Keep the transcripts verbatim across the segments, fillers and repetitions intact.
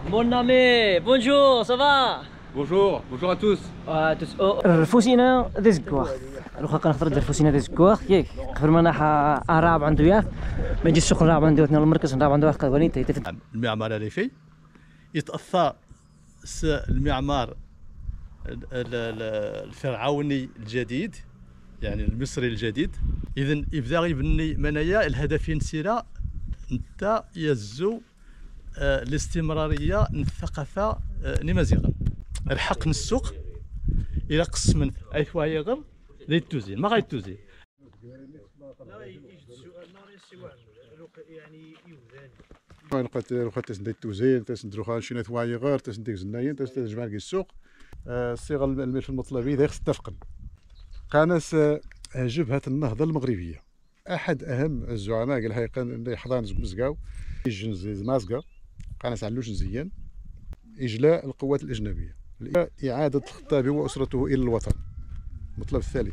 Mon ami, bonjour, ça va? Bonjour, bonjour à tous. آه، تس- أو- الفوسينا ذي زكواخ الوخا كنهضر ديال الفوسينا ذي زكواخ ياك قبل ما ناح راب عنده ياك ما يجي السوق راب عنده يثني المركز راب عنده واحد قوانين تيت المعمار الريفي يتأثر س- المعمار ال- ال- الفرعوني الجديد، يعني المصري الجديد. إذن يبدا يبني منايا الهدف ينسيرا انت يزو آه، الاستمرارية الثقافة آه، نمازيغا الحق السوق الى قسم ايثوا يغر لي توزين ما غايتوزين. نقات نقات تسندي التوزين تسندرو خان شي ناس وايغر تسنديك زناين تسجمع كي السوق الصيغه الملف المطلبي ذاك اتفقا قانس جبهه النهضه المغربيه. احد اهم الزعماء قال هاي كان يحضان مزقاو يجن مازقا قانس علوش زيان اجلاء القوات الاجنبيه، اعاده الخطابي واسرته الى الوطن. المطلب الثالث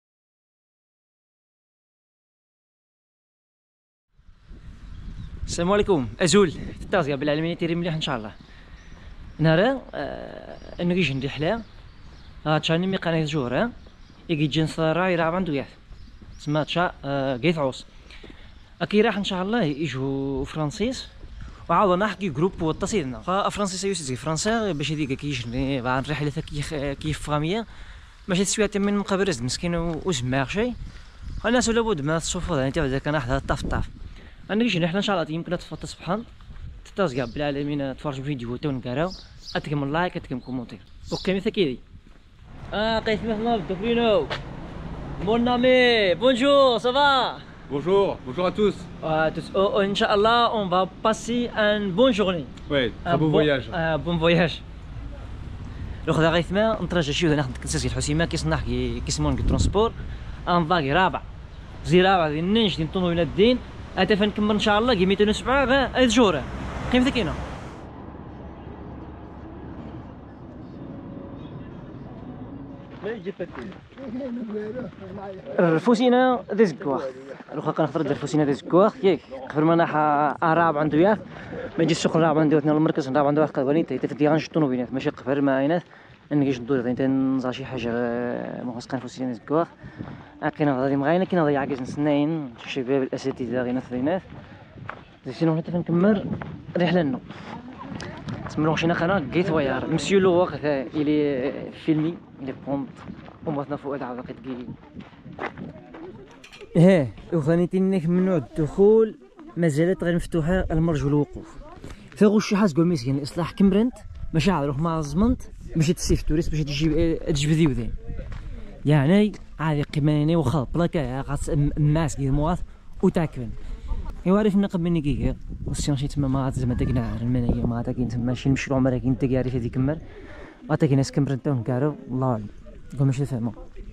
السلام عليكم ازول التازيا بالعالمين تيري مليح ان شاء الله. نرى آه انه يجي ندي حلا ها تشاني مي قناه جور يجي جنس راي راه عنده ياث تسمى تشا آه قيث عوس اكي راح ان شاء الله يجوا فرانسيس وعاود نحكي جروب وتصيدنا ففرانسيس يوسي فرنسا باش هذيك كيجني بعد رحله كيف كيف فاميه ماشي تسويه من مقابرز مسكين وزماغ شي الناس لابد ما تصوفوا انت بعدا كان احد طاف طاف انا نجي نحنا ان شاء الله يمكن تفوت صبحا تتازقى بالعالمين تفرجوا فيديو تو نقراو اتكم اللايك اتكم كومونتير اوكي مثل كذي اه قيس مثلا بدوفرينو مون امي بونجور سافا Bonjour, bonjour à tous. آه تس او ان شاء الله اون فا باسي ان بون جورني Oui, très beau voyage. اه بون فواياج لو خذا غيث ما نترجى شي ناخذ كنساسي الحسيمه كيصنع كي كيسمون الترونسبور ان فاغي رابع زي رابع ديال النينج ديال طونوبيلات الدين اتا فنكمل ان شاء الله كي مئتين وسبعة غا جوره قيمتها كاينه. الفوسينا ذي زكواخ الوخا كنهضر ديال الفوسينا ذي زكواخ ياك قبل ما ناح راب عنده ياك ما يجي السوق راب عنده يثني المركز راب عنده واحد قوانين تيت غنشد الطونوبيلات ماشي قبل ما عينات انك يشدو انت نزار شي حاجه مخصقه الفوسينا ذي زكواخ كاين غادي مغاينه كاين ضيع عاكز نسناين الشباب الاساتذه غير نثرينات سينو حتى فنكمل رحله لنا تسمرو شينا قناه كيت وايار مسيو لو وقت الي فيلمي الي بونط ومثنا فؤاد عاود كي ها وثاني تنك ممنوع الدخول مازالت غير مفتوحه المرجو الوقوف فغو شي حاجه قول مسكين الاصلاح كمرنت ماشي عاد روح مع الزمنت باش تسيف توريست باش تجيب تجيب ذيودين يعني عادي قيماني وخا بلاكا خاص الناس كي مواث وتاكل ايوا عارف نقب مني كيكا والسيونشي تما ما زعما داك نعر المنايا ما كاين تما شي مشروع ما كاين انت عارف هذيك كمر عطاك ناس كمرن تاع نكارو الله اعلم قول ماشي فاهمه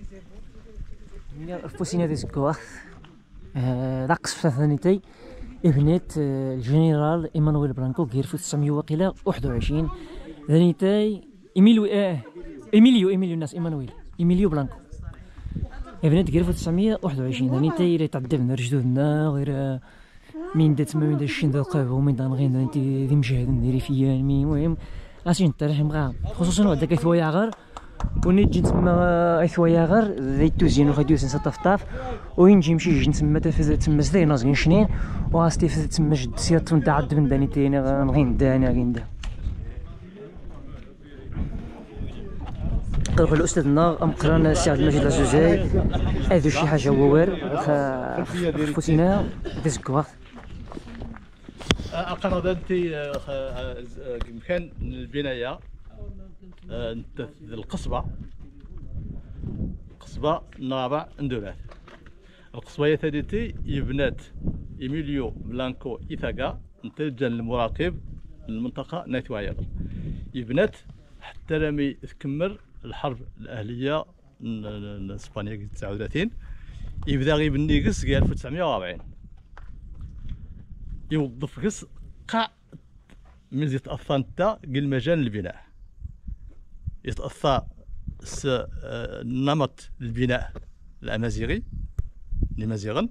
الفوسينا دي زكواخ رقص ثانيتي ابنت الجنرال ايمانويل برانكو كير في تسعمية وقيله واحد وعشرين ثانيتي ايميليو اه ايميليو ايميليو الناس ايمانويل ايميليو برانكو ابنت كير في تسعمية وواحد وعشرين ثانيتي اللي تعذبنا رجدودنا غير من دات ما من داك الشين دقيق ومن دان غير انت ذي مشاهد نديري فيا المهم غاسي انت راح مغا خصوصا هذاك ثوايا غير ونجي تما ثوايا غير ذي توزين وخديو سنسا طفطاف وينجي يمشي يجي تما تما زدي نازين شنين وغاستي تما جد سيرت نتاع عد من داني تينا غين داني غين دا قال الاستاذ النار ام قرانا السي عبد المجيد العزوزاي هذو شي حاجه هو فوسينا ديزكواخ القناه دالتي مكان البنايه القصبه قصبه الرابع اندولاث القصبه ثالثي يبنات ايميليو بلانكو ايثاكا نتاجا المراقب المنطقه نايتواير يبنات حتى رامي تكمل الحرب الاهليه الاسبانيه تسعة وثلاثين يبدا غيبني قص ألف وتسعمية وأربعين يوظف قص قاع من يتاثر نتا قل مجال البناء يتاثر نمط البناء الامازيغي لمازيغن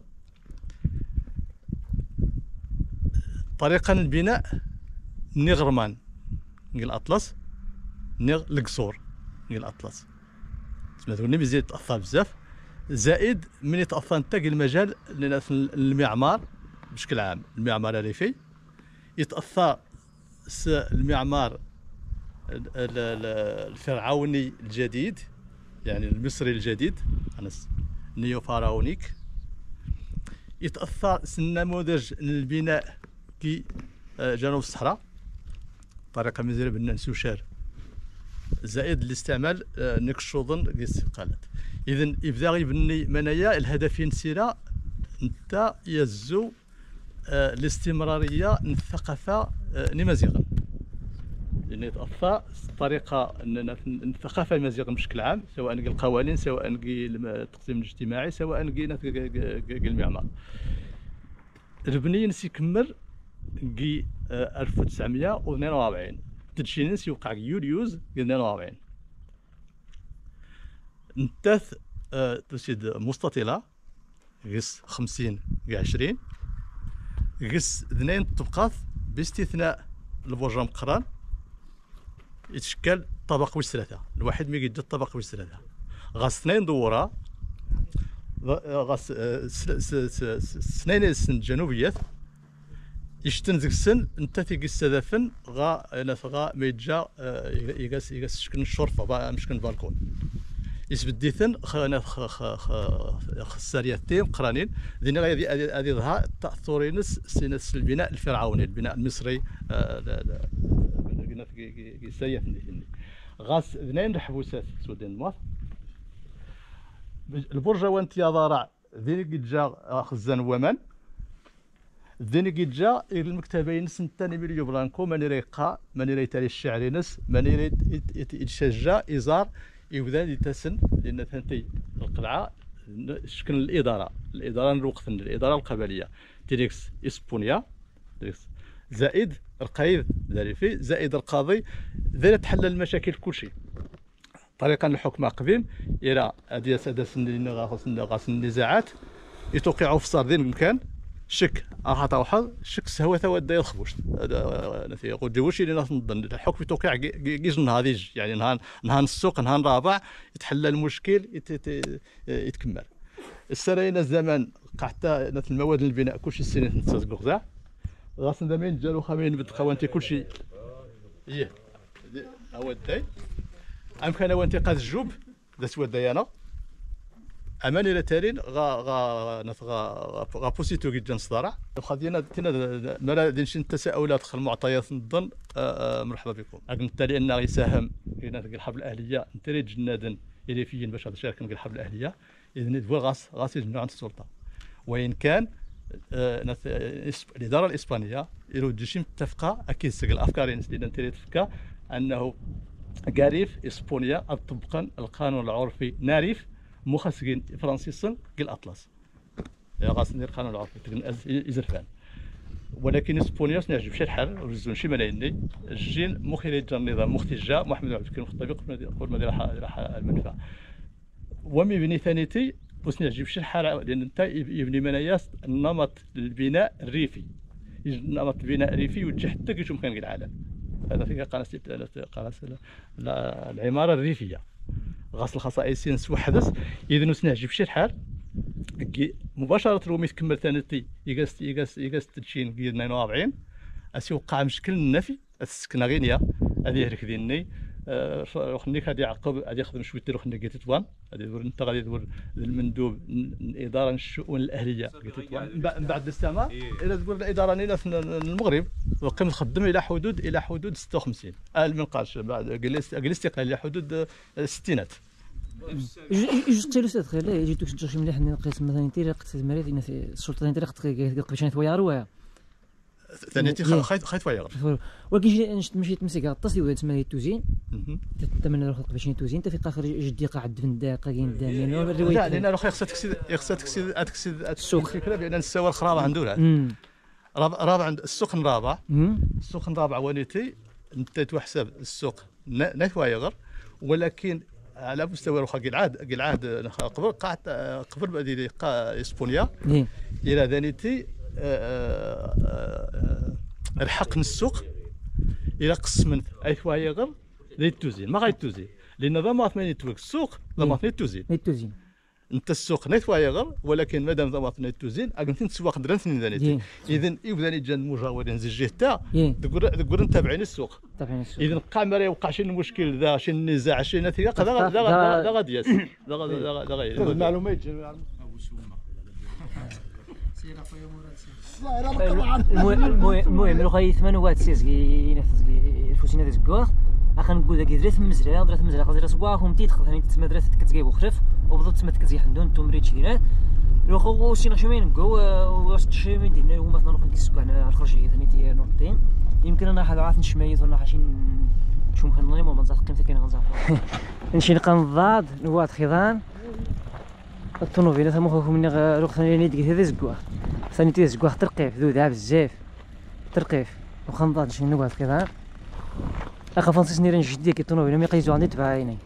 طريقه البناء نغرمان نقول الاطلس نير القصور نقول الاطلس تسمى ذوني مزيان يتاثر بزاف زائد من يتاثر نتا المجال المعمار بشكل عام المعمار الريفي يتاثر المعمار الفرعوني الجديد يعني المصري الجديد نيو فراونيك يتاثر النموذج البناء كي جنوب الصحراء طريقه مزيانه بان نسوشار زائد الاستعمال نكشوضن الاستقالات اذا يبدا يبني منايا الهدفين سيره انت يزو الاستمراريه الثقافه نمازيغا لان يتاثر الطريقه الثقافه المازيغا بشكل عام سواء القوانين سواء التقسيم الاجتماعي سواء المعمار البنيه نسيكمل كي ألف وتسعمائة واثنين وأربعين تدشينس يوقع يوليوز اثنين وأربعين نتاث تسيد مستطيلة غيس خمسين غي عشرين غيس اثنين طبقات باستثناء البرج مقران يتشكل طبق ويش ثلاثة الواحد مي يجد طبق ويش ثلاثة غاس اثنين دورة غاس اثنين السن جنوبيات يشتن ذيك السن انت تيجي استذافن غا ناس غا ميتجا يقاس يقاس شكن الشرفه مش كن بالكون يسبديثن خ خساريات تيم قرانين ذينا غادي هذه ظهر تاثرينس سينس البناء الفرعوني البناء المصري قلنا في سيف غاس اثنين حبوسات سودين الماط البرج وانت يا ضارع ذيك جا خزان ومان ذيني جا المكتبين سنتاني مليو بلانكو ماني ريقا ماني ريتالي الشعري نس ماني ريت يتشجع إزار يبدا يتسن لأن ثانتي القلعة شكل الإدارة الإدارة الوقت الإدارة القبلية تيريكس إسبونيا تيريكس زائد القايد ذلك زائد القاضي ذي تحل المشاكل كلشي طريقا الحكم قديم إلى هذه سادس غاس النزاعات يتوقعوا في صار ذي المكان شك راح توحظ شك سهوة ثواد دا يخبوش نثي يقول ديوش اللي ناس نظن الحكم يتوقع جيج نهار يعني نهار نهار السوق نهار رابع يتحل المشكل يت يتكمل السراينا الزمان قعدت نث المواد البناء كلشي السنين نتسازقوا غزا غاس زمان جالو خامين بالتقوانتي كلشي ايه هو الداي امكن وانت قاد الجوب ذا سوى الديانه اماني لا تالين غا غا غا غا بوسيتو جدا صدارع خدينا تينا مالا دينش التساؤلات دخل المعطيات نظن مرحبا بكم قلت لان يساهم في الحرب الاهليه نتري جنادا الى فين باش تشارك في الحرب الاهليه اذن دوا غاس غاس يجمعوا عند السلطه وان كان الاداره الاسبانيه يرد شي متفقه اكيد سجل الافكار اللي نتري تفكا انه قاريف اسبانيا طبقا القانون العرفي ناريف مخسجين فرنسيسن قل اطلس غاس ندير قانون العرفي يزرفان ولكن اسبانيا نعجب شي الحال رزون شي ملايين الجين مخرج النظام مختجا محمد عبد الكريم الخطابي قبل ما راح المنفى ومي بني ثانيتي بس نعجب شي الحال لان انت يبني مناياس النمط البناء الريفي نمط البناء الريفي يوجه حتى كي مكان العالم هذا في قناص قناص العماره الريفيه غاس الخصائص نسوا حدث اذا نعجب شي الحال مباشره رومي تكمل ثانيتي يقاس يقاس يقاس تدشين اثنين وأربعين اسي وقع مشكل النفي السكنه غينيا هذه ركديني خلني غادي يعقب غادي يخدم شويه روح ني تطوان غادي يدور انت غادي يدور المندوب الاداره الشؤون الاهليه من بعد السماء الى تقول الاداره نينا في المغرب وقيم تخدم الى حدود الى حدود ستة وخمسين المنقاش بعد جلست الاستقلال الى حدود الستينات جوست لو سيت خير جيتو شي مليح نقيس مثلا انت قلت مريض في السلطه انت قلت قبل ثويا رواه ثانيتي خايت خايت ويا ولكن مشيت تمسك الطاسي ولا تسمى توزين تتمنى روحك باش توزين انت في اخر جدي قاعد فندا قاين دامين لا لان روح خصها تكسي خصها تكسي تكسي السوق الفكره بان السوار خراب عنده رابع عند السوق الرابع السوق الرابع ونيتي انت تحسب السوق نثوايغر ولكن على مستوى روحها قلعاد قلعاد قبل قعدت قبل بدي اسبانيا الى ذانيتي الحق من السوق الى قسمنت اي ثوايا غير لي توزين ما غايتوزين لان ضماط ماني توك السوق ضماط توزين نيتوزين انت السوق نيتوايا غير ولكن مادام ضماط توزين اكنتي تسواق درنتني ذاني اذا يبداني جا المجاورين زي تا تقول تقول نتابعين السوق تابعين السوق اذا بقى ما يوقع شي المشكل ذا شي النزاع شي نتيجه هذا هذا غادي ياس هذا هذا غادي المعلومات المهم لو خايف من واد سيزكي نفسكي فوسينا ديزكور اخا نقول لك درت مزرعه درت مزرعه قصيره صباحهم تيدخل ثاني تسمى درت كتجيب وخرف وبدات تسمى تكزي حندون تومريت شيرات لو خو شي نشمين نقو واش تشي من دينا هما نروح نكسكو على الخرجيه ثاني تي نورتين يمكن انا حد عارف نشميز ولا حاشي شو مخنوني ما نزاق قيمتها كاين غنزاق نمشي نلقى نضاد نواد خضان الطوموبيله ثما خوكم مني روح ثاني نيت هذا زكوا ثاني تي زكوا ترقيف ذو بزاف ترقيف وخنضاد شي نواد خضان اخا فرانسيس نيران جدي كي الطوموبيله مي قيزو عندي تبع عيني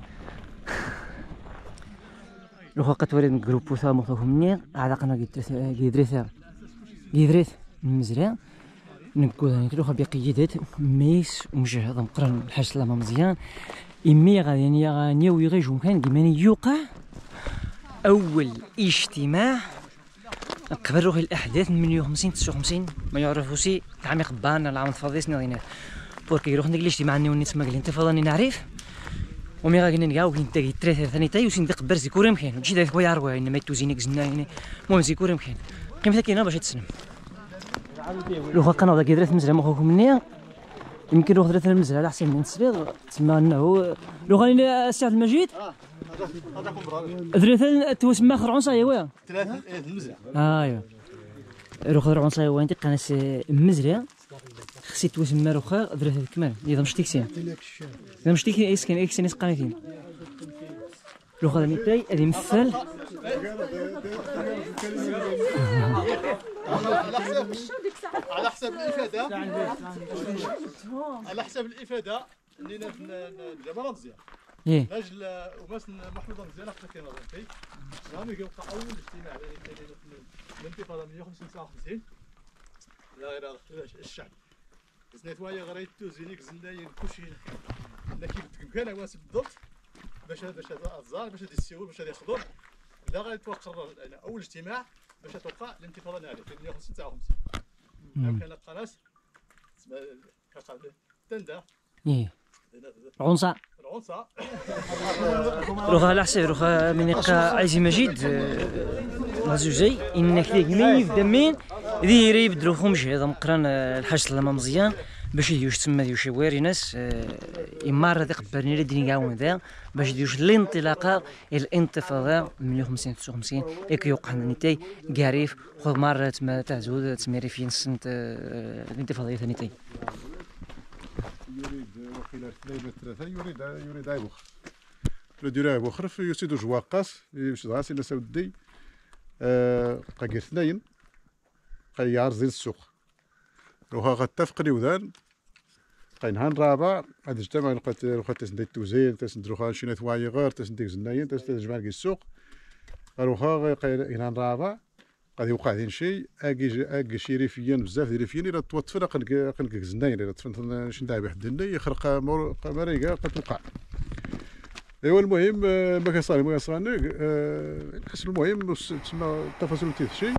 لو خاقت وليد من جروب وثا مخوكم مني على قناه كيدريث كيدريث المزرعه نقول انا كلو خبي قيدت ميس ومجهد مقرن الحاج سلامه مزيان امي غادي يعني غاني ويغيجو مكان كيما يوقع اول اجتماع قبل روح الاحداث من مئة وخمسين تسعة وخمسين ما يعرفوش العام قبان العام الفاضي سنين بوركي يروح ندير الاجتماع اني ونيت سما قال لي انت فضاني نعرف ومي غادي نلقاو كاين تاكي ثلاثه ثاني تاي وسين دق برزي كوري مكان ماشي داك خويا عروه انما توزينك زنا يعني المهم زي كوري مكان قيمتها كاينه باش تسلم لو خا قناه كي درت مزرعه مخوكم مني يمكن روح درت المزرعه على حسين من السبيض تسمى انه لو غادي السي عبد المجيد درت توسمى خرعونصه ايوا ثلاثه المزرعه ايوا روح خرعونصه ايوا انت قناس المزرعه خصي توسمى روخا درت كمال اذا مش تيكسين اذا مش تيكسين ايس كان اكسين قناتين لو غادي نتاي هذه مثال على حسب الافاده على حسب الافاده اللي جبل مزيان ايه لاجل ومثلا محفوظه مزيان حتى كاين غادي راه كيوقع اول اجتماع الانتفاضه مئة وخمسين تسعة وخمسين لا غير الشعب زنيتوايا غير توزينيك زنداين كلشي لا كيف كان واسب بالضبط باش باش هذا الزار باش هذا السيول باش هذا يخضر لا غيتوقر اول اجتماع باش توقع الانتفاضه النهائيه في مئة وخمسين تسعة وخمسين كان قناص تسمى كقال تندا ايه عنصه العنصه روخا على حساب روخا من يلقى عايزي مجيد غازوجي انك لي دمين ذي يبدلو خمش هذا مقران الحاج سلامه مزيان باش يديوش تما ديوش واري ناس يمار هذا قبرني لي ديني كاون ذا باش ديوش الانطلاقه الانتفاضه من مئة وخمسين تسعة وخمسين ياك يوقع نيتاي كاريف خذ مره تما تاع زود تميري في سنه الانتفاضيه ثانيتاي يريد وقيل اثنين ثلاثه يريد يريد عيبوخ يريد بوخر في يسيدو جواقاس باش غاسي ناس ودي بقى كاين اثنين بقى يعرض السوق روها غتفقني وذان بقى نهار رابع هاد اجتماع لقات لقات تسندي التوزين تسند روها شي نتواي غير تسندي زناين تسجمع كي السوق روها نهار رابع غادي يوقع دين شي اكي اكي شي ريفيين بزاف ديال ريفيين الا توطفنا قنك قنك زناين الا تفنت شي ندعي بحد الني يخرق مريقه كتوقع ايوا المهم ما كيصالي ما كيصالي نحس المهم تسمى التفاصيل تيفشي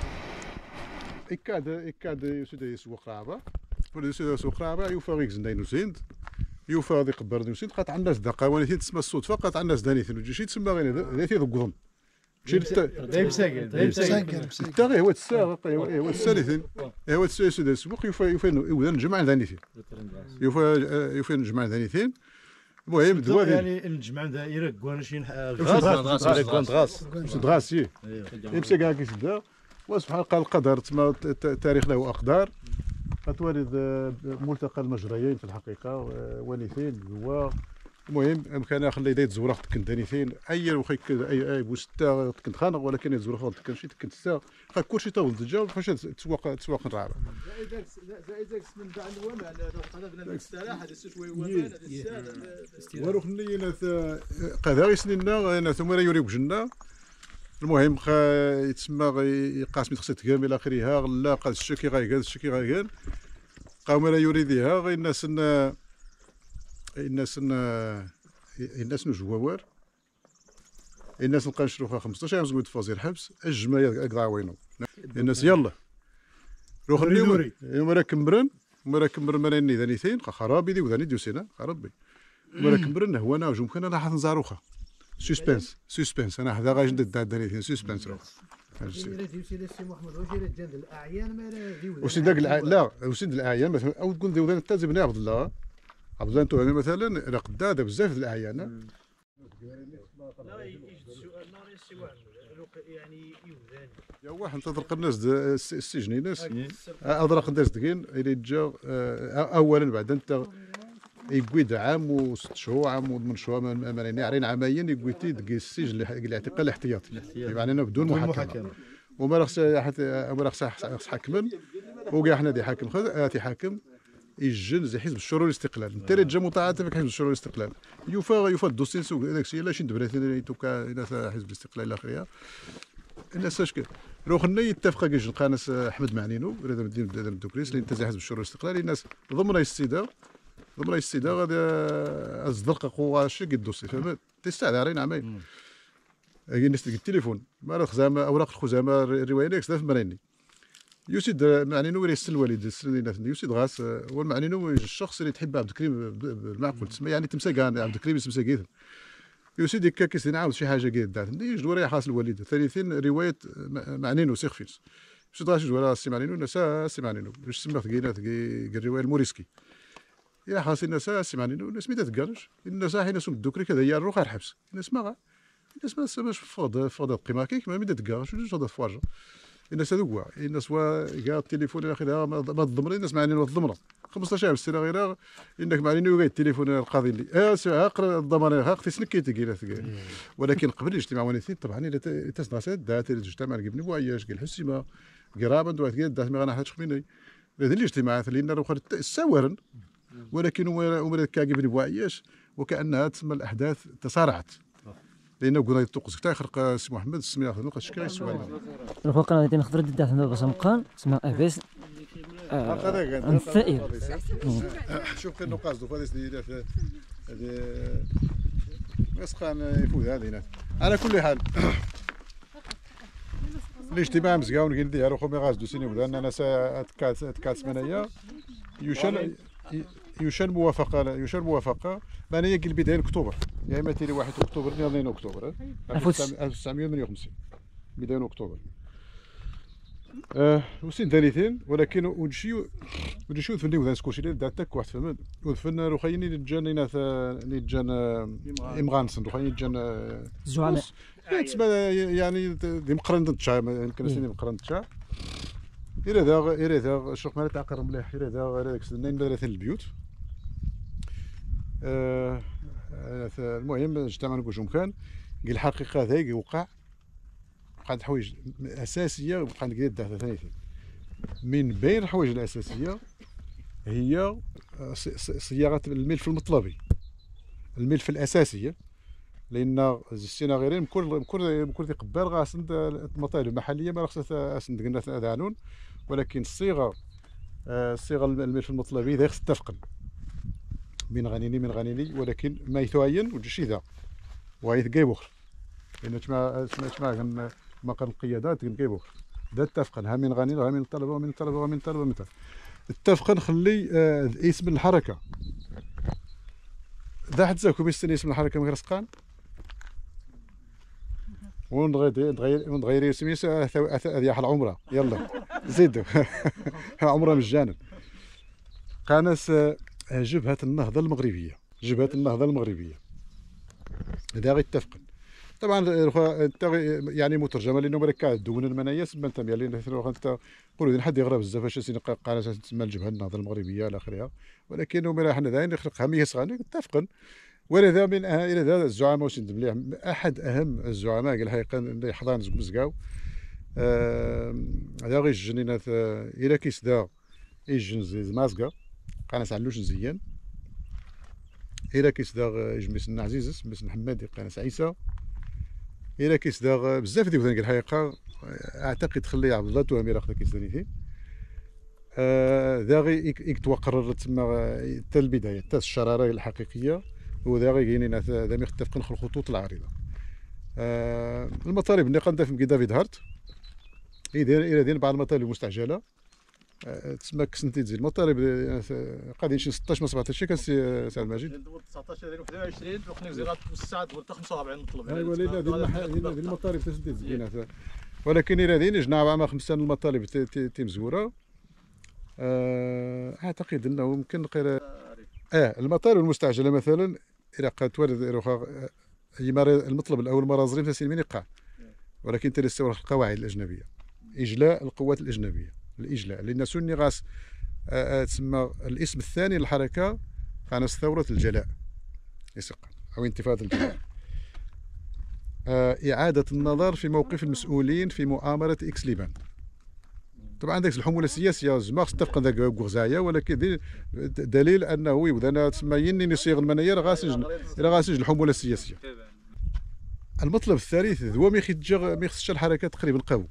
اكاد اكاد يسد يسوق رابع ولا يسد يسوق رابع يوفى غيك زناين وزيند يوفى غادي يقبر وزيند قطع الناس دقه ولكن تسمى الصدفه قطع الناس دانيثن وجي تسمى غير ذاتي ذوك الظن شي دايب ساكن دايب ساكن حتى غير هو الساعه هو الثالثين هو الثالث السوق يوفى يوفى نجمع ذانيثين يوفى يوفى نجمع ذانيثين المهم دوا يعني نجمع دائره كوانا شي غاس غاس غاس غاس سي يمسك كاع كيسدا وسبحان الله القدر تما التاريخ له اقدار غتوالد ملتقى المجريين في الحقيقه ونيثين هو المهم كان خلي يديت زوراق تكن دانيثين اي وخيك اي اي بوستا تكن خانق ولكن يزوراق تكن شي تكن ستا خا كلشي طول الجو فاش تسوق تسوق الرابع زائد زائد من بعد الومان لو قلبنا بالسلاح هذا شويه ومان هذا وروح لينا قذا سنينا انا ثم يوري بجنه المهم يتسمى يقاسم خصها تقام الى اخرها لا قاد الشكي غايقال الشكي غايقال قوم لا يريدها غير الناس الناس الناس نجوار الناس نلقى نشروفها خمسطاش عام زويد فازير حبس الجماية قضا وينو الناس يلا روح اليوم يوم راه كمبرن يوم راه كمبرن مراني ذانيتين خرابي دي وذاني ديوسينا خرابي يوم راه كمبرن هو انا وجوم كان انا حاط نزاروخه سسبنس سسبنس انا هذا غاش ندد ذانيتين سسبنس روح وسي داك لا وسي الاعيان مثلا او تقول ذي التازم بن عبد الله عبد الله انتو مثلا راه قداده بزاف د الاعيان لا يجي السؤال ناري السؤال يعني يوزان يا واحد تطرق الناس السجني ناس اضرق الناس دقين اللي جا اولا بعد انت يقويد عام وست شهور عام وثمان شهور مريني عرين عامين يقويتي دقي السجن الاعتقال الاحتياطي يعني انا بدون محاكمه وما راه ما راه حاكما وكاع حنا دي حاكم خذ حاكم يجن زي حزب الشورى والاستقلال انت اللي تجا متعاطف في حزب الشورى والاستقلال يوفى يوفى الدوسين سوق داك الشيء لا شي دبرتي توكا الى حزب الاستقلال الى اخره الناس اش روخنا يتفق كيجي القانص احمد معنينو راه مدير الدوكريس اللي انت زي حزب الشورى والاستقلال الناس ضمن السيده ضمن السيده غادي الزرقاء قوه شي الدوسي فهمت تستعد عارين عامين الناس تلقى التليفون ما راه خزامه اوراق الخزامه الروايه ديك سلاف مريني يوسيد معنينو وريس الوالد يوسيد غاس هو المعنينو الشخص اللي تحب عبد الكريم بالمعقول تسمى يعني تمسى كاع عبد الكريم تمسى كيثم يوسيد هكا كيسين عاود شي حاجه كي دات يجدوا راه خاص الوالد ثالثين روايه معنينو سي خفيس يوسيد غاش ولا سي معنينو الناس سي معنينو باش تسمى ثقيلات الروايه الموريسكي يا خاص الناس سي معنينو الناس ميدا تقالش الناس حين سوق الدوكري كذا هي الروح الحبس الناس ما الناس ما سماش فوضى فوضى القيمه كيك ما ميدا تقالش جوج فوضى فواجه الناس هذوك الناس وا كاع التليفون الى اخره ما تضمري الناس معنينو الضمره خمسطاش عام سنه غير انك معنينو كاع التليفون القاضي اللي اه اقرا الضمان ها اختي سنكيتي كاين ولكن قبل الاجتماع ونيتين طبعا الى تسناسات دات الاجتماع قبل بواياش قال حسيمه قرابه دوات قال دات ما غنحتش خميني هذه الاجتماعات اللي نرى السوارن ولكن ومرات كاقبني بواياش وكانها تسمى الاحداث تسارعت لأنه قلنا يطقس كتا يخرق سي محمد السميه خذ نقص شكاي السؤال الفوق انا غادي نخضر دات هنا باش مقان اسمها افيس الثائر شوف كاين نقاص دو فاديس اللي في هذه مسخان يفوت هذه على كل حال الاجتماع مزيان قال لي روحو مي غاز دو سيني ولا انا تكات تكات سمانيه يشان يشان موافقه يشان موافقه معناها هي البدايه اكتوبر يا اما تيري واحد اكتوبر اثنين اكتوبر ألف وتسعمائة وثمانية وخمسين بدايه اكتوبر اه وسين ثالثين ولكن ونشيو ونشيو فني وذا سكوشي دار تاك واحد فهمت وفن روخيني اللي جانا ناس اللي جانا امغانسن روخيني جانا زعماء تسمى يعني دي مقرن تشا يمكن سيني مقرن تشا إلى ذا إلى ذا شوف مالت عقر مليح إلى ذا إلى ذاك سنين مدرسين البيوت آه المهم اجتمعنا كلشي مكان قال الحقيقة هذا وقع بقات حوايج أساسية وبقى نقدر داخل ثانيتين من بين الحوايج الأساسية هي صياغة الملف المطلبي الملف الأساسية لأن السنة غيرين بكل بكل بكل قبال غاسند المطالب المحلية ما خصها اسند قلنا دانون ولكن الصيغة الصيغة الملف المطلبي ذا خص تتفقن من غنيني من غنيني ولكن ما يتعين وجشي ذا وهي كايب اخر لأن تما تما ما قال القيادات كايب اخر ذا تتفقن ها من غنيني ها من الطلبة ومن الطلبة ومن الطلبة ومن الطلبة اتفقن خلي اسم الحركة ذا حد زاكم يستني اسم الحركة من غير ونغير ونغير سميس هذه العمره يلا زيدوا عمره مجانا قانس جبهه النهضه المغربيه جبهه النهضه المغربيه هذا غير اتفقن طبعا يعني مترجمه لانه مركا دون المنايا سما انت لان انت قولوا حد يغرى بزاف اش قانس تسمى الجبهه النهضه المغربيه الى اخره ولكن ملي حنا داين نخلقها مية صغار اتفقن ولذا من الى ذا الزعماء وسند مليح احد اهم الزعماء قال الحقيقه اللي حضان زكمزكاو هذا غير الجنينات الى كيس ذا يجن زمازكا قناص علوش مزيان الى كيس ذا جميس عزيز سميس محمد قناص عيسى الى كيس ذا بزاف ديال الحقيقه اعتقد خلي عبد الله توامي راه كيس ثاني ذاغي إيك توقرر تما حتى البدايه حتى الشراره الحقيقيه وذاغي كاينين ذا متفقين في الخطوط العريضه. آه المطالب اللي قندا في كدا فيدهارت يدير الى دين بعض المطالب المستعجله. آه تسمى كسنتي تزيد المطالب قاعدين شي ستطاش ما سبعطاش شي كان سي سعد المجيد تسعطاش واحد وعشرين وخلينا زيرات توسع دول حتى خمسة وأربعين مطلب. ايوا لا هذه المطالب تسدي تزينات ولكن الى دين جنا مع خمسه المطالب تي مزوره. آه اعتقد انه ممكن غير اه المطالب المستعجله مثلا الى قد تورد هي المطلب الاول مرازرين تسليم من يقع ولكن تلسوا القواعد الاجنبيه اجلاء القوات الاجنبيه الاجلاء لان سني غاس تسمى الاسم الثاني للحركه كانت ثوره الجلاء يسق او انتفاضه الجلاء. آه اعاده النظر في موقف المسؤولين في مؤامره اكس ليبان. طبعا داك الحموله السياسيه زعما خص تفق ذاك غزايه ولكن دليل انه اذا تسمى يني صيغ المناير غاسج الى غاسج الحموله السياسيه. المطلب الثالث هو ما يخرج ما يخصش الحركات تقريبا قوي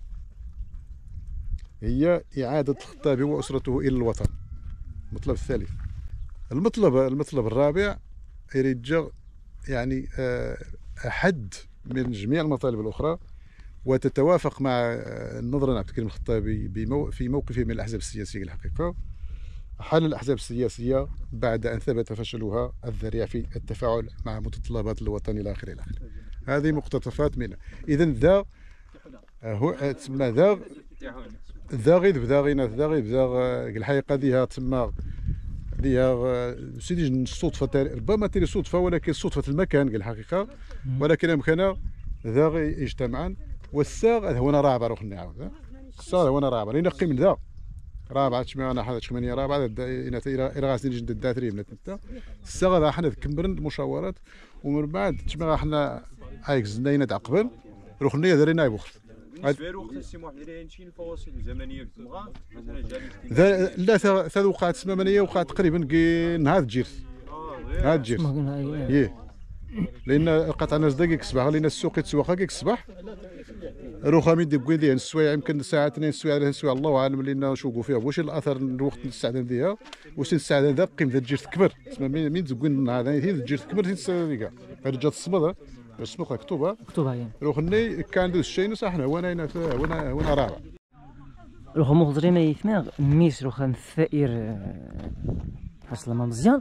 هي اعاده الخطاب واسرته الى الوطن. المطلب الثالث. المطلب المطلب الرابع يرجع يعني حد من جميع المطالب الاخرى وتتوافق مع النظرة عبد الكريم الخطابي في موقفه من الأحزاب السياسية الحقيقة. حل الأحزاب السياسية بعد أن ثبت فشلها الذريع في التفاعل مع متطلبات الوطن إلى آخره إلى آخره. هذه مقتطفات منها. إذا ذا هو تسمى ذا ذا غير بدا غينا ذا غير بدا الحقيقة ديها تسمى ديها سيدي الصدفة ربما تري صدفة ولكن صدفة المكان الحقيقة ولكن أمكن ذا غير اجتمعا والساغ هو انا رابع روح نعاود الساغ هو انا رابع ينقي من ذا رابعه تشمي انا حدا ثمانية رابعه الى الى غاسين جد الداتري من انت الساغ راه حنا كمبرن المشاورات ومن بعد تشمي حنا هايك زنينا تاع قبل روح نيه درينا يبوخ بالنسبه له وقت السي محمد راه شي الفواصل الزمنيه تبغى مثلا جالس لا ثلاث وقعات زمنيه وقعت تقريبا كي نهار تجيرس نهار تجيرس ايه لان قطع ناس دقيق الصباح لان السوق يتسوق هكاك الصباح روخا ميدي بويدين السوايع يمكن ساعه اثنين السوايع على السوايع الله اعلم لان نشوفوا فيها واش الاثر الوقت الاستعداد ديالها واش الاستعداد ذا قيمه تجير تكبر تسمى مين تزوين النهار هذه تجير تكبر تيتساليكا هذه جات الصمد السوق مكتوبه مكتوبه يعني روخني كان دوز الشيء صح هنا وانا هنا وانا وانا رابع روخا مغزري ما يثمر ميس روخا الثائر حصل ما مزيان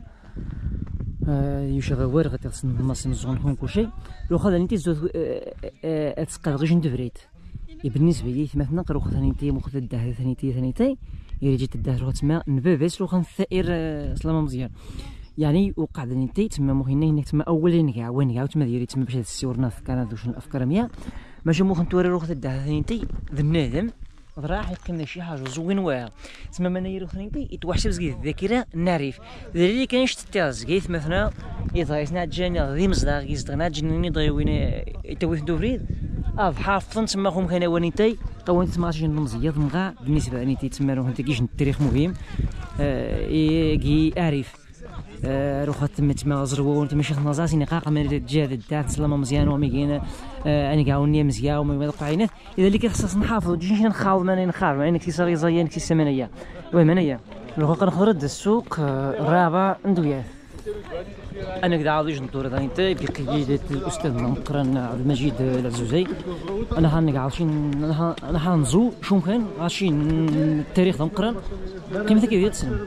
يشغل ورغة تغسل المصين الزغن هون كل شيء لو خذ انتي زود اتسقى غيش ندفريت بالنسبه لي مثلا روخ ثانيتي مخذ الدهر ثانيتي ثانيتي يجي الدهر تما نبابس روخ الثائر سلام مزيان يعني وقع انتي تما مهنا انك تما اول كاع وين كاع تما ديري تما باش تسيورنا في كان دوش الافكار مية ماشي مخ نتوري روخ الدهر ثانيتي ذنادم راح يقيمنا شي حاجه زوين واعره تسمى مناير ثانيتي يتوحش بزكي الذاكره نعرف اللي كاينش تتاز كيف مثلا اذا يسنا جاني ذي مزدا يزدغنا جنني ضيوين يتوي دوفريد اه حافظن تما خم كان ونيتي قوانت تما شي نمزيه مغا بالنسبه لنيتي تما روح انت كيش التاريخ مهم اه كي اعرف آه روخات تما تما زروا انت ماشي خنازاسي نقاق من الجهه الدات سلامه مزيان وميكين آه انا كاوني مزيان وما وقعينات اذا اللي كيخصص نحافظ جيش نخاوض ماني نخاف يعني كي صار زيان كي سمنيه المهم انايا روخا كنخرج السوق الرابع ندويات انا كدا عاودي ندور هذا انت بقياده الاستاذ مقرن عبد المجيد العزوزي انا هنقعد انا هنزو شو كان غاشي التاريخ تاع مقرن قيمته كيف يتسلم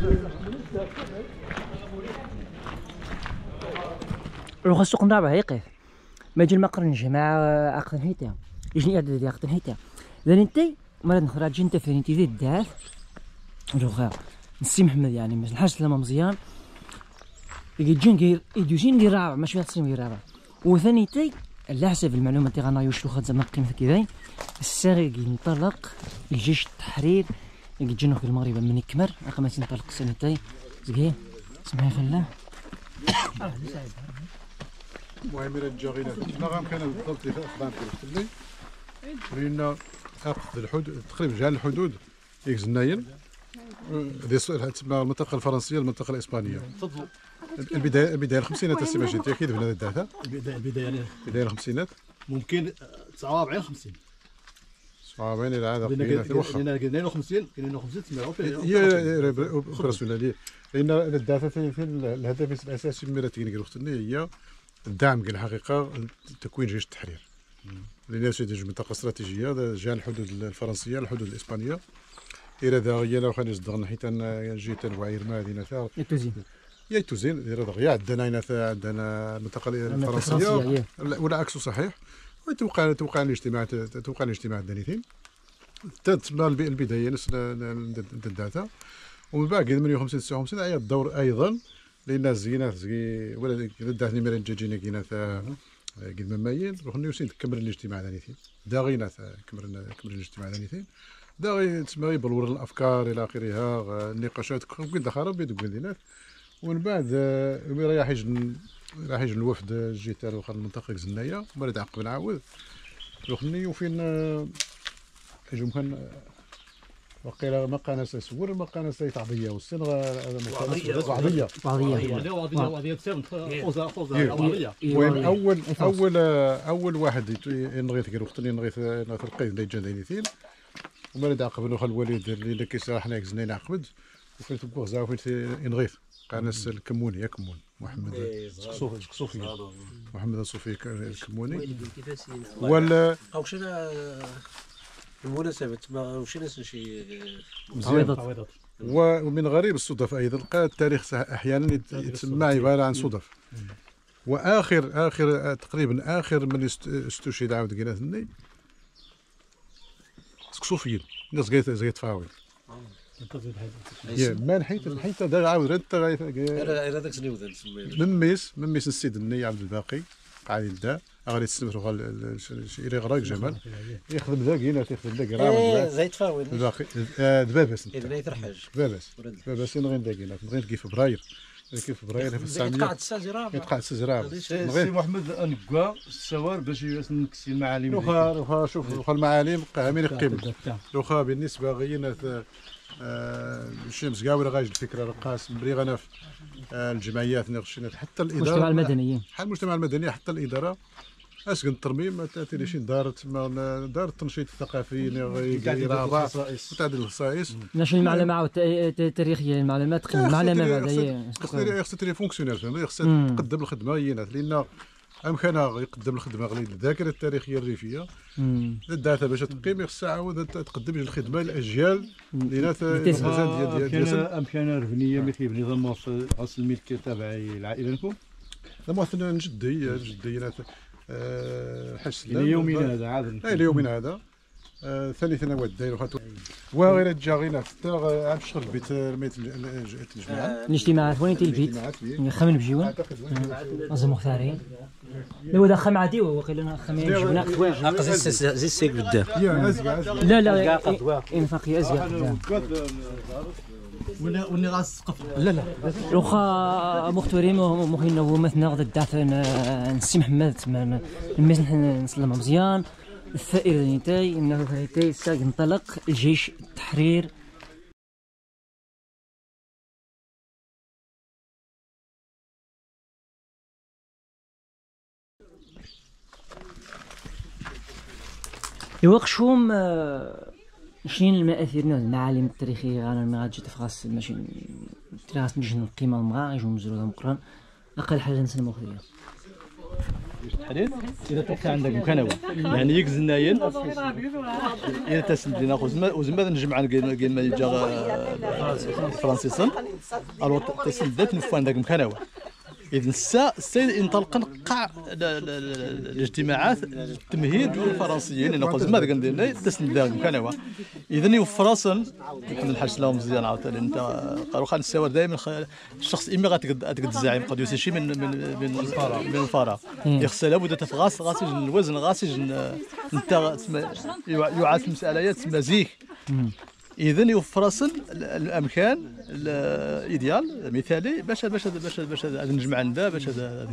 روح السوق الرابع هيقف ما يجي المقرن جماعه عقد هيتا يجيني اعداد عقد هيتا اذا انت مرات نخرج انت في انت في الدار روخا السي محمد يعني من الحاج سلامه مزيان يجين غير يدوزين غير رابع ماشي غير غير رابع وثانيتي على حسب المعلومات اللي غانا يوش لوخا زعما قيمته كذا الساري ينطلق الجيش التحرير يجينا في المغرب من يكمر رقم ينطلق سنتي زكي سمعي خلاه المهم الى الجاغينات ما غامكن بالضبط اللي خدام في لان اخذ الحدود تقريبا جهه الحدود ياك زناين هذه تسمى المنطقه الفرنسيه المنطقه الاسبانيه تفضلوا البدايه البدايه الخمسينات السي مجيد اكيد هنا الداتا البدايه البدايه بدايه الخمسينات ممكن تسعة وأربعين خمسين اه بين العاده قينا واخا لان اثنين وخمسين اثنين وخمسين تسمعوا فيه هي برسول الله لان الدافع في الهدف الاساسي من راتين وقتنا هي الدعم كاين الحقيقه تكوين جيش التحرير لان سيدي منطقه استراتيجيه جهه الحدود الفرنسيه الحدود الاسبانيه الى ذا هي لو خاني صدقنا حيت انا جيت نوعير مدينه ثار يتوزين يا توزين الى ذا عندنا هنا عندنا المنطقه الفرنسيه ولا عكسه صحيح وتوقع توقع الاجتماعات توقع الاجتماعات الدانيتين تتم البدايه نفس الداتا ومن بعد ثمانية وخمسين تسعة وخمسين هي الدور ايضا لان زينات زي ولا الداتا نمرين جاجينا كينا قد ممايل رحنا يوسين تكمل الاجتماع دانيتين داغينا كمرنا كمل الاجتماع دانيتين داغي تسمى بلور الافكار الى اخرها النقاشات كل دخل بيد مدينات ومن بعد رايح يجي راح يجي الوفد جيت على المنطقه زنايه ومن تعقب نعاود رحني وفين يجوا كان وقيلا ما قناص سور ما قناص تعضيه والسن وعضيه وعضيه وعضيه وعضيه تساوم خوزه خوزه وعضيه وين اول اول اول واحد نغيت كي وقت اللي نغيت نلقيت اللي جا داينيتين ومن تعقب نوخ الوالد اللي كيسرح حنا زناين عقبد وفين تبوغ زا وفين نغيت قناص الكموني يا كمون محمد صوفي صوفي محمد الصوفي الكموني ولا او شنا بالمناسبة ما وشنا شي تعويضات ومن غريب الصدف ايضا لقى التاريخ احيانا يتسمى عباره عن صدف واخر اخر تقريبا اخر من استشهد عاود قينا ثني صوفيين الناس قالت زي تفاوض يا ما حيت حيت دار عاود رد انا داك سني وذا مميس مميس السيد الني عبد الباقي قاعد يبدا غادي يستمروا شي غراك جمال يخدم ذا كاين يخدم ذا كرا زي تفاوض الباقي دبابس اذا يترحج دبابس دبابس نغي ذا كاين نغي كيف فبراير كيف فبراير في الساعه يتقاعد السازراب يتقاعد السازراب سي محمد انكوا السوار باش نكسي المعالم واخا واخا شوف واخا المعالم قامين قيمه واخا بالنسبه غينا الشمس قاول غايج الفكره رقاس بري غنف الجمعيات نغشنا حتى الاداره المجتمع المدني حتى المجتمع المدني حتى الاداره اسكن الترميم تاتي شي دار دار التنشيط الثقافي يراضع متعدد الخصائص نشر المعلومه عاود التاريخيه المعلومات تقيم المعلومه هذا خصها خصها تري فونكسيونير فهمتي خصها تقدم الخدمه هي لان امكانها يقدم الخدمه غير الذاكره التاريخيه الريفيه الداتا باش تقيم خصها عاود تقدم الخدمه للاجيال اللي ديال ديال امكانها ربنيه مثل بنظام اصل الملك تابع العائله لكم مثلا جدي جدي حاج سلام يومنا هذا عاد اي ليومنا هذا ثاني سنوات داير وغير جا غير حتى عام الشهر البيت الميت الجماعه الاجتماعات وين البيت خمن بجيون نظم مختارين لو دخل مع ديو وقيل خمين جبنا قواج اقصد زي السيك بالدار لا لا انفاقي ازياء ولا وني راس قف لا لا واخا مختارين مخينا هو مثلا غدا الدافن نسي محمد تما المزن نسلم مزيان الثائر نتاي انه هيتاي ساق انطلق الجيش التحرير يوقشهم شنين المآثر المعالم التاريخية أنا ما غادي تفغاس ماشي تراس نجي القيمة المغا يجوا مزروها مقران أقل حاجة نسلم أخرية الحديث إذا توقع عندك مكانوة يعني يك زناين إذا تسند لنا وزماد نجمع كاين ما يجا فرانسيسن ألو تسندات نفوا عندك مكانوة إذا السا السيد انطلق قاع الاجتماعات التمهيد الفرنسيين لأن قلت ماذا قندير تسند مكانوة إذا يوفر أصلا يكون الحاج سلام مزيان عاوتاني أنت قالوا خلينا نساور دائما الشخص إما غاتقد الزعيم قد يوسي شي من من من الفراغ من الفراغ يخصها لابد تفغاص غاسج الوزن غاسج أنت يعاد المسألة تسمى زيك إذا يوفر أصلا الأمكان الإيديال مثالي باش باش باش باش نجمع عندها باش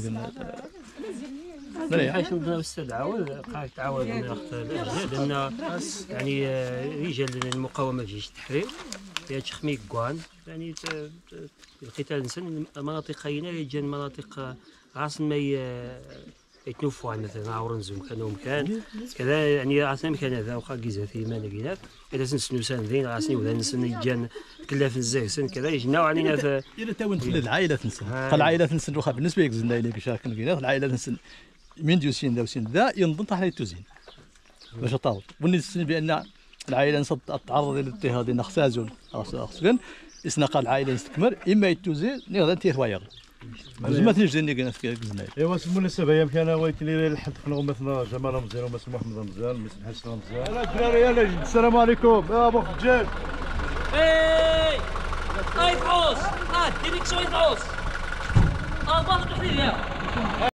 حيث استدعوا قاعد تعاون لأن يعني رجال المقاومة في جيش التحرير في تخميك كوان يعني القتال الإنسان مناطق هنا يجان مناطق غاس ما يتنوفوا مثلا عاورن زوم كانوا مكان كذا يعني عاصم مكان هذا وخا كيزا في مانا كيناك اذا سنسنو ساندين عاصني ولا نسن يجان كلا في الزاكسن كذا يجناو علينا في الى تاون العائله تنسن العائله تنسن واخا بالنسبه لك زنا الى كشاكن كينا العائله تنسن من ديوسين ذا وسين ذا ينظن تحت التوزين باش طاول ونسن بان العائله نصد تعرض للاضطهاد نخسازون خاصكن اسنق العائله نستكمل اما يتوزين نغدا تير وايغ زعما تنجدني كنا في كزنايل ايوا بالمناسبه يا كان ولكن الحد خلقوا مثلا جمال مزيان ومثلا محمد مزيان ومثلا حسن مزيان انا الدراري يلا السلام عليكم يا ابو خجال اي اي فوس اه ديريكسيون فوس اه باغي تحديد